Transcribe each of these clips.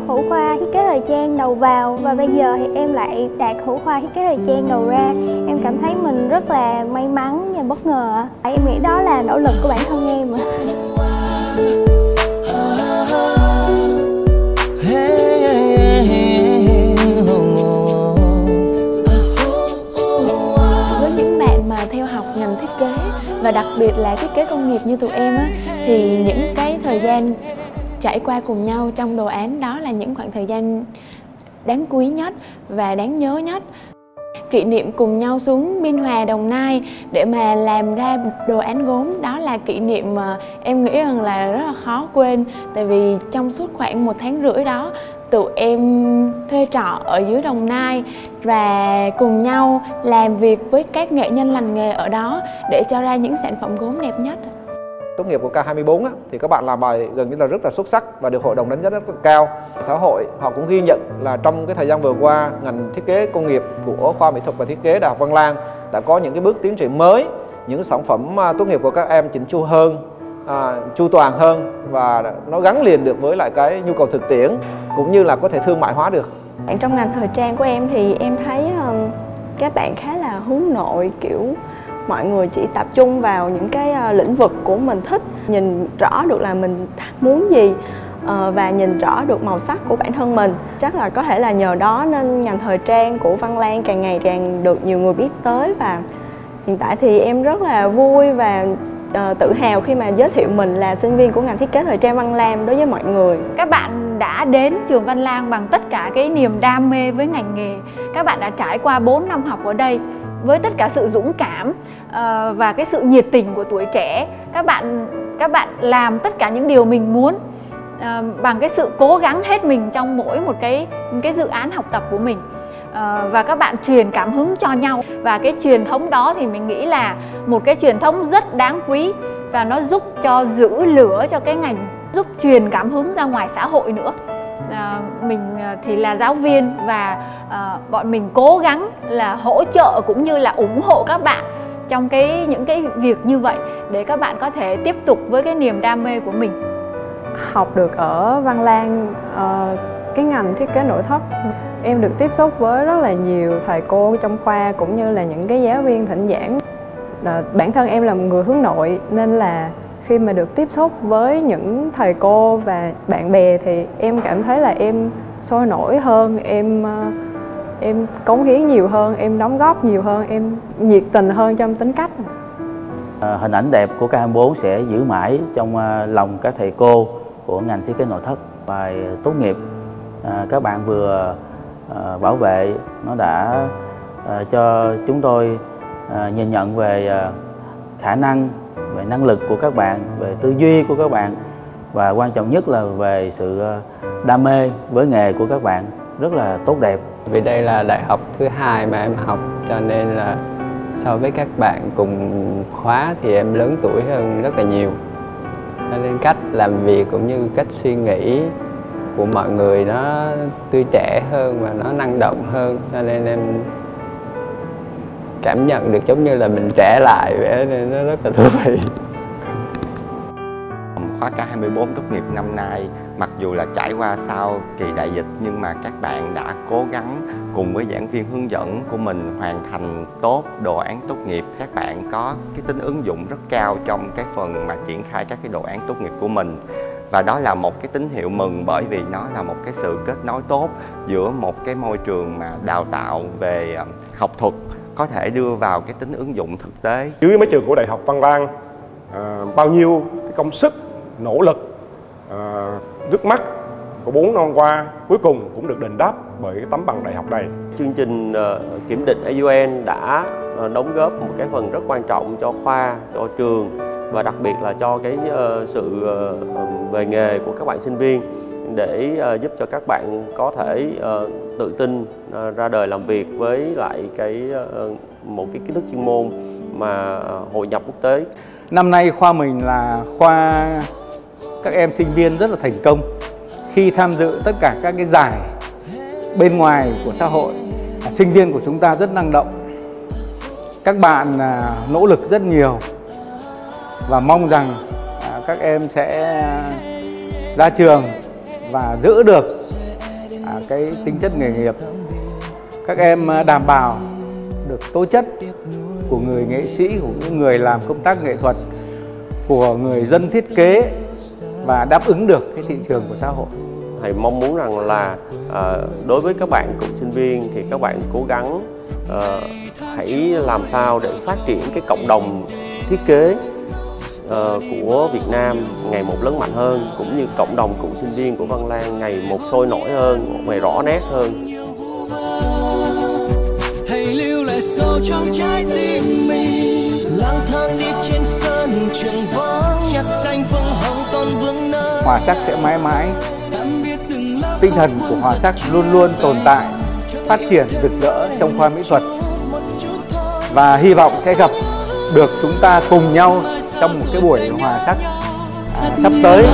thủ khoa thiết kế thời trang đầu vào và bây giờ thì em lại đạt thủ khoa thiết kế thời trang đầu ra. Em cảm thấy mình rất là may mắn và bất ngờ. Em nghĩ đó là nỗ lực của bản thân em. Với những bạn mà theo học ngành thiết kế và đặc biệt là thiết kế công nghiệp như tụi em á, thì những cái thời gian trải qua cùng nhau trong đồ án đó là những khoảng thời gian đáng quý nhất và đáng nhớ nhất. Kỷ niệm cùng nhau xuống Biên Hòa, Đồng Nai để mà làm ra đồ án gốm, đó là kỷ niệm mà em nghĩ rằng là rất là khó quên. Tại vì trong suốt khoảng 1 tháng rưỡi đó, tụi em thuê trọ ở dưới Đồng Nai và cùng nhau làm việc với các nghệ nhân lành nghề ở đó để cho ra những sản phẩm gốm đẹp nhất. Tốt nghiệp của K24 thì các bạn làm bài gần như là rất là xuất sắc và được hội đồng đánh giá rất là cao. Xã hội họ cũng ghi nhận là trong cái thời gian vừa qua, ngành thiết kế công nghiệp của khoa mỹ thuật và thiết kế Đại học Văn Lang đã có những cái bước tiến triển mới, những sản phẩm tốt nghiệp của các em chỉnh chu hơn, chu toàn hơn và nó gắn liền được với lại cái nhu cầu thực tiễn cũng như là có thể thương mại hóa được. Trong ngành thời trang của em thì em thấy các bạn khá là hướng nội, kiểu mọi người chỉ tập trung vào những cái lĩnh vực của mình thích, nhìn rõ được là mình muốn gì và nhìn rõ được màu sắc của bản thân mình. Chắc là có thể là nhờ đó nên ngành thời trang của Văn Lang càng ngày càng được nhiều người biết tới, và hiện tại thì em rất là vui và tự hào khi mà giới thiệu mình là sinh viên của ngành thiết kế thời trang Văn Lang đối với mọi người. Các bạn đã đến trường Văn Lang bằng tất cả cái niềm đam mê với ngành nghề. Các bạn đã trải qua 4 năm học ở đây với tất cả sự dũng cảm và cái sự nhiệt tình của tuổi trẻ. Các bạn làm tất cả những điều mình muốn bằng cái sự cố gắng hết mình trong mỗi một cái dự án học tập của mình. Và các bạn truyền cảm hứng cho nhau, và cái truyền thống đó thì mình nghĩ là một cái truyền thống rất đáng quý và nó giúp cho giữ lửa cho cái ngành, giúp truyền cảm hứng ra ngoài xã hội nữa. Mình thì là giáo viên và bọn mình cố gắng là hỗ trợ cũng như là ủng hộ các bạn trong những cái việc như vậy để các bạn có thể tiếp tục với cái niềm đam mê của mình. Học được ở Văn Lang cái ngành thiết kế nội thất, em được tiếp xúc với rất là nhiều thầy cô trong khoa cũng như là những cái giáo viên thỉnh giảng. Bản thân em là một người hướng nội nên là khi mà được tiếp xúc với những thầy cô và bạn bè thì em cảm thấy là em sôi nổi hơn, em cống hiến nhiều hơn, em đóng góp nhiều hơn, em nhiệt tình hơn trong tính cách. Hình ảnh đẹp của K24 sẽ giữ mãi trong lòng các thầy cô của ngành thiết kế nội thất. Bài tốt nghiệp các bạn vừa bảo vệ, nó đã cho chúng tôi nhìn nhận về khả năng, về năng lực của các bạn, về tư duy của các bạn, và quan trọng nhất là về sự đam mê với nghề của các bạn rất là tốt đẹp. Vì đây là đại học thứ 2 mà em học, cho nên là so với các bạn cùng khóa thì em lớn tuổi hơn rất là nhiều. Cho nên cách làm việc cũng như cách suy nghĩ của mọi người nó tươi trẻ hơn và nó năng động hơn, cho nên em cảm nhận được giống như là mình trẻ lại vậy, nên nó rất là thú vị. Khóa K24 tốt nghiệp năm nay, mặc dù là trải qua sau kỳ đại dịch nhưng mà các bạn đã cố gắng cùng với giảng viên hướng dẫn của mình hoàn thành tốt đồ án tốt nghiệp. Các bạn có cái tính ứng dụng rất cao trong cái phần mà triển khai các cái đồ án tốt nghiệp của mình. Và đó là một cái tín hiệu mừng, bởi vì nó là một cái sự kết nối tốt giữa một cái môi trường mà đào tạo về học thuật có thể đưa vào cái tính ứng dụng thực tế. Dưới mái trường của Đại học Văn Lang, bao nhiêu cái công sức, nỗ lực, nước mắt của 4 năm qua cuối cùng cũng được đền đáp bởi cái tấm bằng đại học này. Chương trình kiểm định AUN đã đóng góp một cái phần rất quan trọng cho khoa, cho trường và đặc biệt là cho cái sự về nghề của các bạn sinh viên, để giúp cho các bạn có thể tự tin ra đời làm việc với lại một cái kiến thức chuyên môn mà hội nhập quốc tế. Năm nay khoa mình là khoa các em sinh viên rất là thành công khi tham dự tất cả các cái giải bên ngoài của xã hội. Sinh viên của chúng ta rất năng động, các bạn nỗ lực rất nhiều và mong rằng các em sẽ ra trường và giữ được cái tính chất nghề nghiệp. Các em đảm bảo được tố chất của người nghệ sĩ, của những người làm công tác nghệ thuật, của người dân thiết kế và đáp ứng được cái thị trường của xã hội. Thầy mong muốn rằng là đối với các bạn cựu sinh viên thì các bạn cố gắng hãy làm sao để phát triển cái cộng đồng thiết kế của Việt Nam ngày một lớn mạnh hơn, cũng như cộng đồng cựu sinh viên của Văn Lang ngày một sôi nổi hơn, một ngày rõ nét hơn. Hãy lưu lại sâu trong trái tim mình, lang thang đi trên sân trường vắng, nhặt cánh phương hồng còn vương nơi. Hòa sắc sẽ mãi mãi, tinh thần của Hòa sắc luôn luôn tồn tại, phát triển rực rỡ trong khoa mỹ thuật, và hy vọng sẽ gặp được chúng ta cùng nhau trong một cái buổi Hòa sắc sắp tới.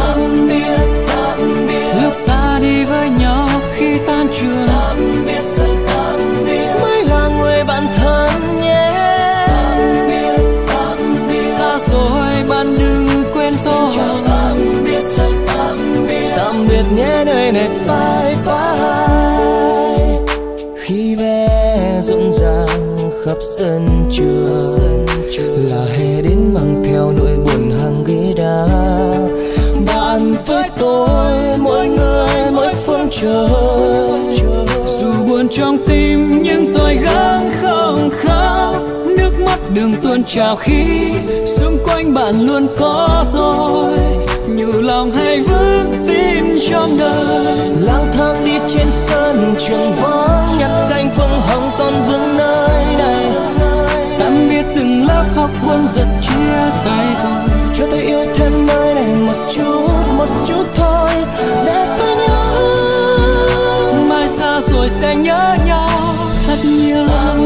Lúc ta đi với nhau khi tan trường, mới là người bạn thân nhé. Xa rồi bạn đừng quên tôi. Tạm biệt nhé nơi này, bye bye. Khi vé rộn ràng khắp sân trường, là hè đến mang theo nỗi buồn hàng ghế đá. Bạn với tôi, mỗi người mỗi phương trời. Dù buồn trong tim nhưng tôi gắng không khóc. Nước mắt đường tuôn trào khi xung quanh bạn luôn có tôi. Nhủ lòng hay vững tin trong đời. Lang thang đi trên sân trường vắng, nhặt cánh phương hồng còn vương nơi này. Tạm biệt từng lớp học buồn giật chia tay rồi. Cho tôi yêu thêm nơi này một chút thôi, để tôi nhớ. Mai xa rồi sẽ nhớ nhau thật nhiều.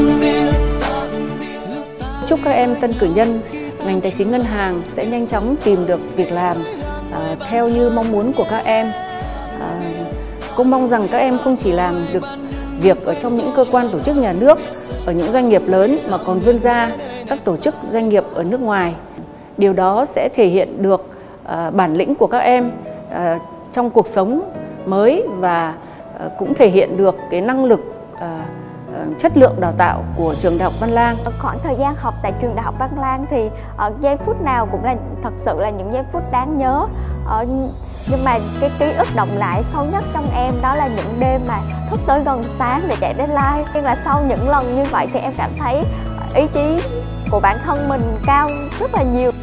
Chúc các em tân cử nhân ngành tài chính ngân hàng sẽ nhanh chóng tìm được việc làm theo như mong muốn của các em. Cũng mong rằng các em không chỉ làm được việc ở trong những cơ quan tổ chức nhà nước, ở những doanh nghiệp lớn, mà còn vươn ra các tổ chức doanh nghiệp ở nước ngoài. Điều đó sẽ thể hiện được bản lĩnh của các em trong cuộc sống mới, và cũng thể hiện được cái năng lực, chất lượng đào tạo của trường Đại học Văn Lang. Khoảng thời gian học tại trường Đại học Văn Lang thì giây phút nào cũng là thật sự là những giây phút đáng nhớ. Nhưng mà cái ký ức động lại sâu nhất trong em đó là những đêm mà thức tới gần sáng để chạy deadline. Nhưng mà sau những lần như vậy thì em cảm thấy ý chí của bản thân mình cao rất là nhiều.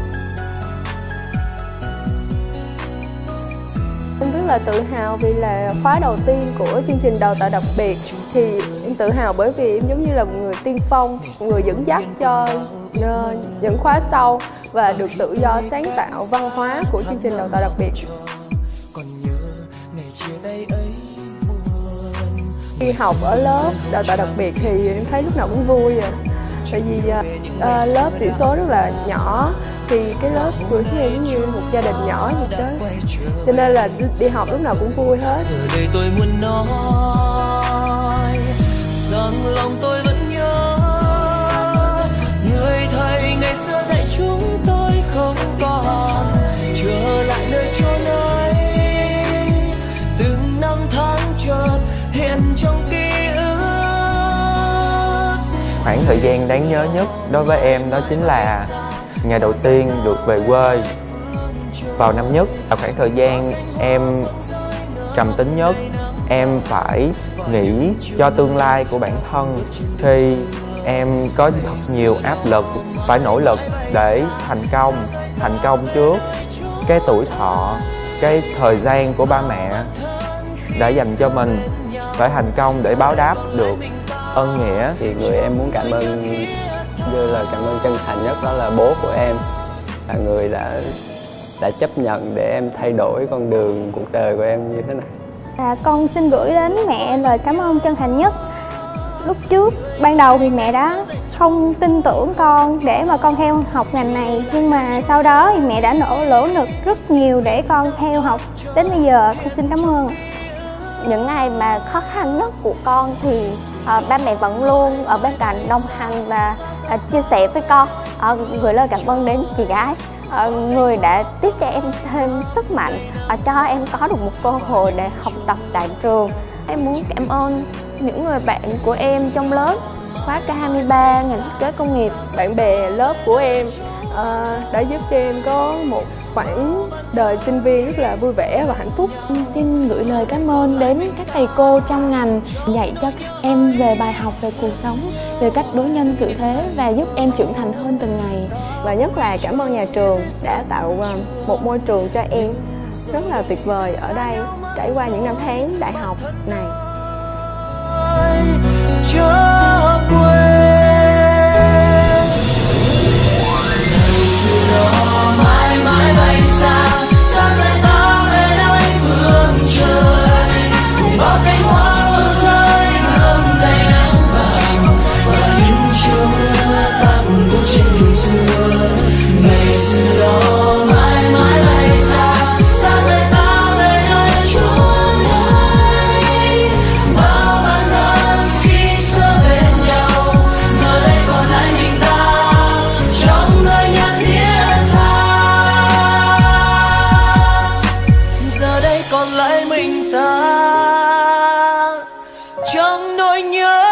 Em rất là tự hào vì là khóa đầu tiên của chương trình đào tạo đặc biệt. Thì em tự hào bởi vì em giống như là một người tiên phong, một người dẫn dắt cho những khóa sau, và được tự do sáng tạo văn hóa của chương trình đào tạo đặc biệt. Khi học ở lớp đào tạo đặc biệt thì em thấy lúc nào cũng vui rồi. Tại vì lớp sĩ số rất là nhỏ, thì cái lớp của chúng em như một gia đình nhỏ vậy đó, cho nên là đi học lúc nào cũng vui hết. Giờ đây tôi muốn nói rằng lòng tôi vẫn nhớ người thầy ngày xưa dạy chúng tôi không còn trở lại nơi chốn ấy. Từng năm tháng chợt hiện trong ký ức. Khoảng thời gian đáng nhớ nhất đối với em đó chính là ngày đầu tiên được về quê vào năm nhất, là khoảng thời gian em trầm tính nhất. Em phải nghĩ cho tương lai của bản thân khi em có thật nhiều áp lực, phải nỗ lực để thành công trước cái tuổi thọ, cái thời gian của ba mẹ đã dành cho mình, phải thành công để báo đáp được ơn nghĩa. Thì người em muốn cảm ơn như là cảm ơn chân thành nhất đó là bố của em, là người đã chấp nhận để em thay đổi con đường cuộc đời của em như thế này. Con xin gửi đến mẹ lời cảm ơn chân thành nhất. Lúc trước ban đầu thì mẹ đã không tin tưởng con để mà con theo học ngành này, nhưng mà sau đó thì mẹ đã nỗ lực rất nhiều để con theo học đến bây giờ. Con xin cảm ơn. Những ngày mà khó khăn nhất của con thì ba mẹ vẫn luôn ở bên cạnh đồng hành và chia sẻ với con. Gửi lời cảm ơn đến chị gái, người đã tiếp cho em thêm sức mạnh, cho em có được một cơ hội để học tập tại trường. em muốn cảm ơn những người bạn của em trong lớp khóa K23 ngành thiết kế công nghiệp. Bạn bè lớp của em đã giúp cho em có một khoảng đời sinh viên rất là vui vẻ và hạnh phúc. Xin gửi lời cảm ơn đến các thầy cô trong ngành dạy cho các em về bài học về cuộc sống, về cách đối nhân xử thế và giúp em trưởng thành hơn từng ngày. Và nhất là cảm ơn nhà trường đã tạo một môi trường cho em rất là tuyệt vời ở đây trải qua những năm tháng đại học này. Mãi mãi bay xa, xa rời ta về nơi phương trời, cùng bao cánh hoa vương rơi ngâm đầy nắng vàng và những chiều mưa ta cùng bước trên đường xưa. Ngày xưa đó mãi mãi bay xa, xa rời ta về nơi chốn ấy. Bao bạn thân khi xưa bên nhau, giờ đây còn lại mình ta trong nơi nhà thiết tha. Giờ đây còn lại mình ta trong nỗi nhớ.